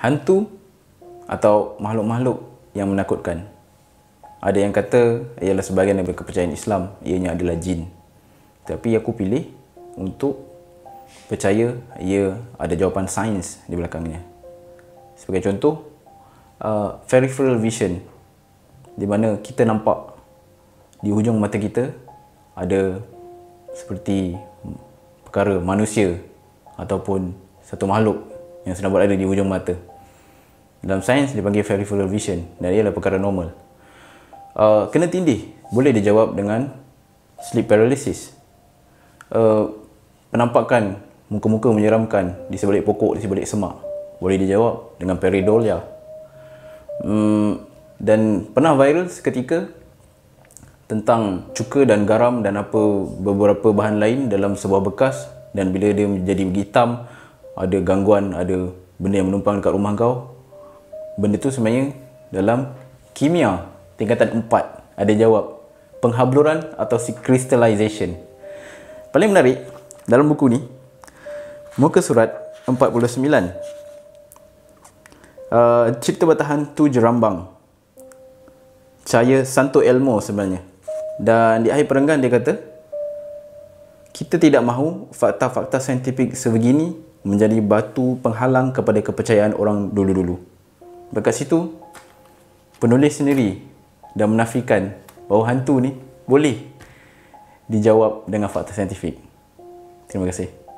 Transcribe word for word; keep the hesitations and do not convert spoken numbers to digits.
hantu atau makhluk-makhluk yang menakutkan. Ada yang kata ialah sebahagian daripada kepercayaan Islam, ianya adalah jin. Tapi aku pilih untuk percaya ia ada jawapan sains di belakangnya. Sebagai contoh, uh, peripheral vision, di mana kita nampak di hujung mata kita ada seperti perkara manusia ataupun satu makhluk yang sedang berada di hujung mata. Dalam sains dipanggil peripheral vision dan ia adalah perkara normal. Uh, kena tindih boleh dijawab dengan sleep paralysis. Uh, penampakan muka-muka menyeramkan di sebalik pokok, di sebalik semak boleh dijawab dengan pareidolia. Hmm, dan pernah viral seketika tentang cuka dan garam dan apa beberapa bahan lain dalam sebuah bekas, dan bila dia menjadi hitam, ada gangguan, ada benda yang menumpang dekat rumah kau. Benda tu sebenarnya dalam kimia tingkatan empat ada jawab, penghabluran atau crystallization. Paling menarik dalam buku ni, muka surat empat puluh sembilan, uh, cerita bertahan tu jerambang, Cahaya Santo Elmo sebenarnya. Dan di akhir perenggan dia kata, kita tidak mahu fakta-fakta saintifik sebegini menjadi batu penghalang kepada kepercayaan orang dulu-dulu. Dekat situ, penulis sendiri dah menafikan bahawa hantu ni boleh dijawab dengan fakta saintifik. Terima kasih.